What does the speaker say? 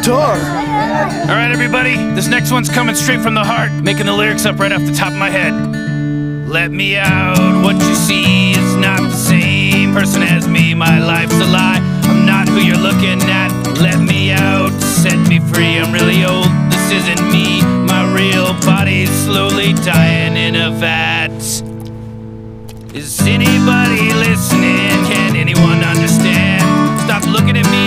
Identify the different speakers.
Speaker 1: guitar.
Speaker 2: Alright, everybody, this next one's coming straight from the heart, making the lyrics up right off the top of my head. Let me out, what you see is not the same person as me, my life's a lie, I'm not who you're looking at. Let me out, set me free, I'm really old, this isn't me, my real body's slowly dying in a vat. Is anybody listening? Can anyone understand? Stop looking at me